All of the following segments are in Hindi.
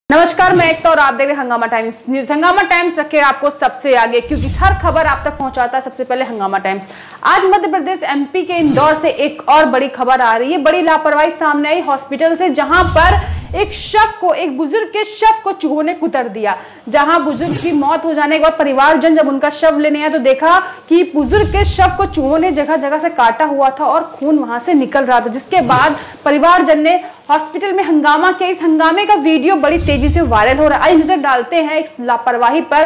नमस्कार, मैं एकता और आप देख रहे हैं हंगामा टाइम्स न्यूज। हंगामा टाइम्स रखे आपको सबसे आगे, क्योंकि हर खबर आप तक पहुंचाता है सबसे पहले हंगामा टाइम्स। आज मध्य प्रदेश एमपी के इंदौर से एक और बड़ी खबर आ रही है। बड़ी लापरवाही सामने आई हॉस्पिटल से, जहां पर एक बुजुर्ग के शव को चूहों ने कुतर दिया। जहां बुजुर्ग की मौत हो जाने के बाद परिवारजन जब उनका शव लेने आए तो देखा कि बुजुर्ग के शव को चूहों ने जगह जगह से काटा हुआ था और खून वहां से निकल रहा था, जिसके बाद परिवारजन ने हॉस्पिटल में हंगामा किया। इस हंगामे का वीडियो बड़ी तेजी से वायरल हो रहा है। आइए नजर डालते हैं इस लापरवाही पर।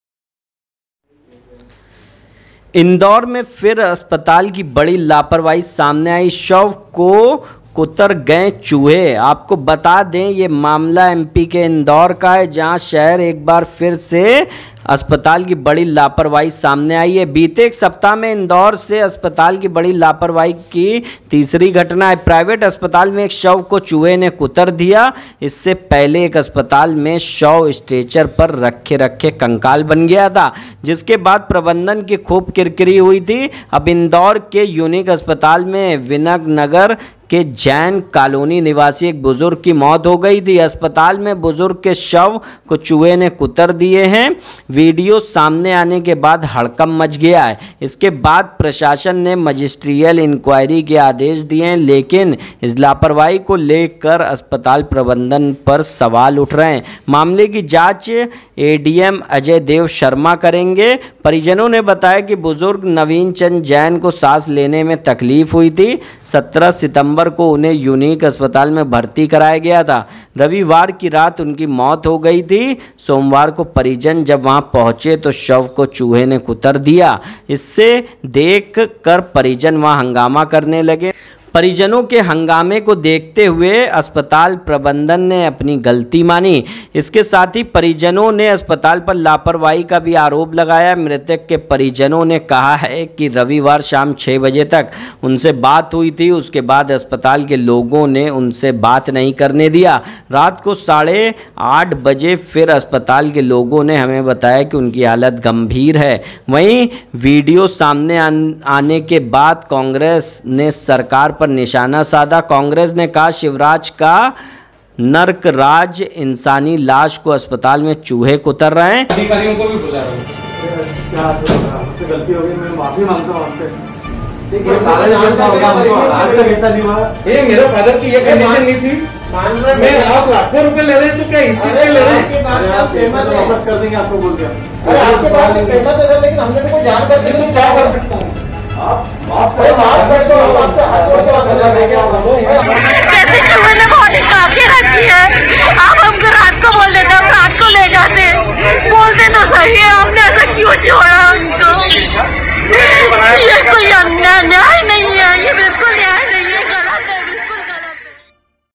इंदौर में फिर अस्पताल की बड़ी लापरवाही सामने आई। शव को कुतर गए चूहे। आपको बता दें, ये मामला एमपी के इंदौर का है, जहां शहर एक बार फिर से अस्पताल की बड़ी लापरवाही सामने आई है। बीते एक सप्ताह में इंदौर से अस्पताल की बड़ी लापरवाही की तीसरी घटना है। प्राइवेट अस्पताल में एक शव को चूहे ने कुतर दिया। इससे पहले एक अस्पताल में शव स्ट्रेचर पर रखे रखे कंकाल बन गया था, जिसके बाद प्रबंधन की खूब किरकिरी हुई थी। अब इंदौर के यूनिक अस्पताल में विनक नगर के जैन कॉलोनी निवासी एक बुजुर्ग की मौत हो गई थी। अस्पताल में बुजुर्ग के शव को चूहे ने कुतर दिए हैं। वीडियो सामने आने के बाद हड़कंप मच गया है। इसके बाद प्रशासन ने मजिस्ट्रियल इंक्वायरी के आदेश दिए हैं, लेकिन इस लापरवाही को लेकर अस्पताल प्रबंधन पर सवाल उठ रहे हैं। मामले की जांच एडीएम अजय देव शर्मा करेंगे। परिजनों ने बताया कि बुजुर्ग नवीन चंद जैन को सांस लेने में तकलीफ हुई थी। 17 सितंबर को उन्हें यूनिक अस्पताल में भर्ती कराया गया था। रविवार की रात उनकी मौत हो गई थी। सोमवार को परिजन जब वहां पहुंचे तो शव को चूहे ने कुतर दिया। इससे देख कर परिजन वहां हंगामा करने लगे। परिजनों के हंगामे को देखते हुए अस्पताल प्रबंधन ने अपनी गलती मानी। इसके साथ ही परिजनों ने अस्पताल पर लापरवाही का भी आरोप लगाया। मृतक के परिजनों ने कहा है कि रविवार शाम 6 बजे तक उनसे बात हुई थी। उसके बाद अस्पताल के लोगों ने उनसे बात नहीं करने दिया। रात को 8:30 बजे फिर अस्पताल के लोगों ने हमें बताया कि उनकी हालत गंभीर है। वहीं वीडियो सामने आने के बाद कांग्रेस ने सरकार पर निशाना साधा। कांग्रेस ने कहा शिवराज का नरकराज, इंसानी लाश को अस्पताल में चूहे कुतर रहे हैं। अधिकारियों को भी बुला रहा हूं। मुझसे गलती हो गई, मैं माफी मांगता हूं आपसे। ये मेरे फादर की ये कंडीशन नहीं थी। मैं आप लाखों रुपए ले रहे हैं तो क्या इस चीज के ले रहे हैं? वापस कर देंगे आपको बोल दिया। अरे आपके पास पेमेंट है, लेकिन हमने तो कोई जानकारी नहीं, तो क्या कर सकता हूँ? कैसे चूहे ने बॉडी काट के रखी है। आप हमको रात को